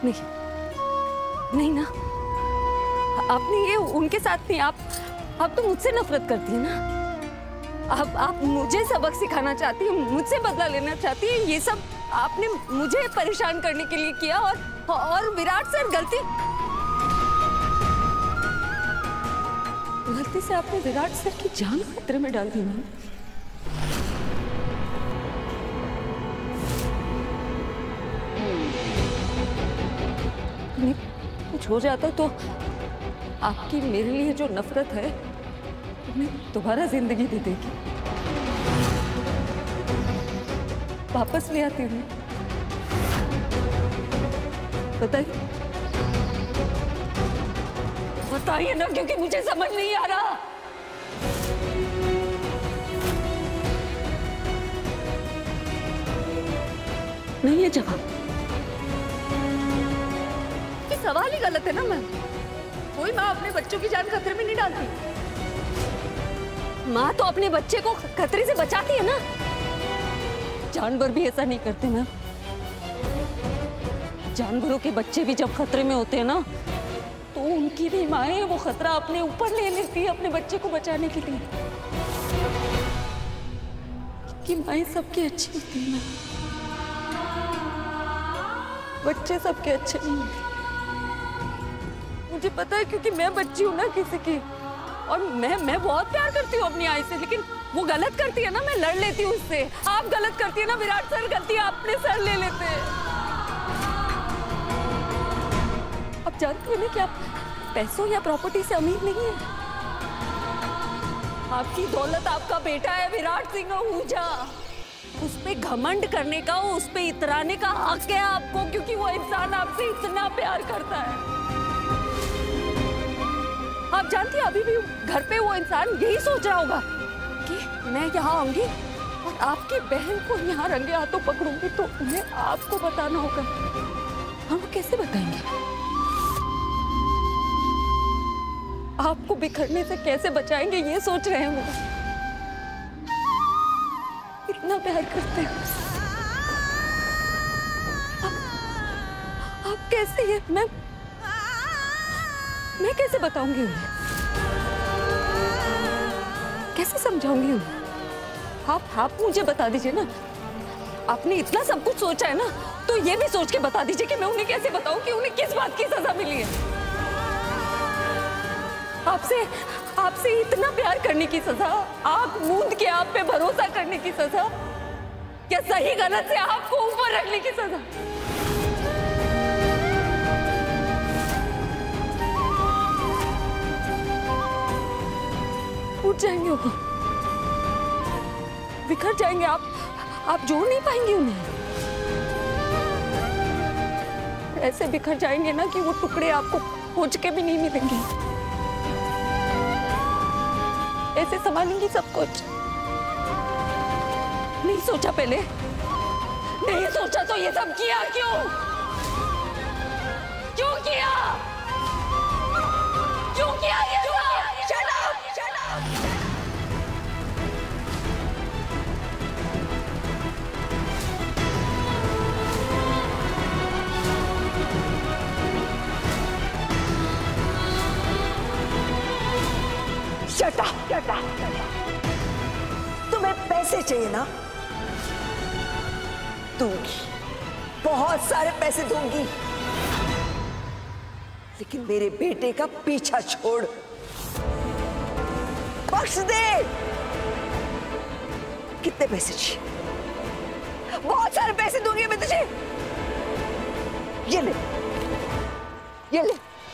नहीं नहीं ना, आपने ये उनके साथ नहीं, आप तो मुझसे नफरत करती है ना। आप मुझे सबक सिखाना चाहती है, मुझसे बदला लेना चाहती है। ये सब आपने मुझे परेशान करने के लिए किया। और विराट सर, गलती से आपने विराट सर की जान खतरे में डाल दी ना। कुछ हो जाता तो आपकी मेरे लिए जो नफरत है उन्हें दोबारा जिंदगी दे देगी, वापस ले आती हूँ। बताइए ना, क्योंकि मुझे समझ नहीं आ रहा। नहीं है जवाब। सवाल ही गलत है ना मैम। कोई माँ अपने बच्चों की जान खतरे में नहीं डालती। माँ तो अपने बच्चे को खतरे से बचाती है ना। जानवर भी ऐसा नहीं करते मैम। जानवरों के बच्चे भी जब खतरे में होते हैं ना, तो उनकी भी माँ वो खतरा अपने ऊपर ले लेती है अपने बच्चे को बचाने के लिए। कि माँ सबकी अच्छी होती है ना, बच्चे सबके अच्छे नहीं होते। मुझे पता है, क्योंकि मैं बच्ची हूँ ना किसी की, और मैं बहुत प्यार करती हूँ अपनी आई से, लेकिन वो गलत करती है ना, मैं लड़ लेती हूँ उससे। आप गलत करती है ना, विराट सर गलती आपने सर ले लेते हैं। आप जानती है ना कि आप पैसों या प्रॉपर्टी से अमीर नहीं है। आपकी दौलत आपका बेटा है विराट सिंह आहूजा। उस पे घमंड करने का, उस पे इतराने का हक है आपको, क्योंकि वो इंसान आपसे इतना प्यार करता है। आप जानती हैं, अभी भी घर पे वो इंसान यही सोच रहा होगा कि मैं यहाँ आऊंगी और आपकी बहन को यहाँ रंगे हाथों पकड़ूंगी, तो उन्हें आपको बताना होगा। हम कैसे बताएंगे? आपको बिखरने से कैसे बचाएंगे, ये सोच रहे हैं वो। इतना प्यार करते हैं आप कैसे? ये मैं कैसे बताऊंगी उन्हें? कैसे समझाऊंगी उन्हें? आप मुझे बता दीजिए ना। आपने इतना सब कुछ सोचा है ना, तो ये भी सोच के बता दीजिए कि मैं उन्हें कैसे बताऊं कि उन्हें किस बात की सजा मिली है। आपसे इतना प्यार करने की सजा, आप मूंद के आप पे भरोसा करने की सजा, या सही गलत से आपको ऊपर रखने की सजा? टूट जाएंगे वो, बिखर जाएंगे। आप जोड़ नहीं पाएंगे उन्हें। ऐसे बिखर जाएंगे ना कि वो टुकड़े आपको खोज के भी नहीं मिलेंगे। ऐसे संभालेंगी सब कुछ। नहीं सोचा पहले? नहीं सोचा तो ये सब किया क्यों? क्यों किया? क्यों किया ये सब? Shut up! Shut up! Shut up! Shut up! तुम्हें पैसे चाहिए ना? दूंगी, बहुत सारे पैसे दूंगी, लेकिन मेरे बेटे का पीछा छोड़, बख्श दे। कितने पैसे चाहिए? बहुत सारे पैसे दूंगी मैं तुझे। ये ले, ये ले।